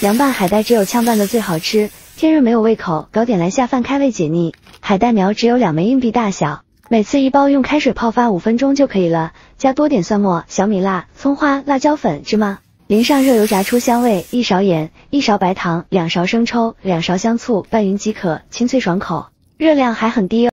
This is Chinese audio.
凉拌海带只有炝拌的最好吃，天热没有胃口，搞点来下饭开胃解腻。海带苗只有2枚硬币大小，每次1包，用开水泡发5分钟就可以了，加多点蒜末、小米辣、葱花、辣椒粉、芝麻，淋上热油炸出香味，1勺盐、1勺白糖、2勺生抽、2勺香醋，拌匀即可，清脆爽口，热量还很低哦。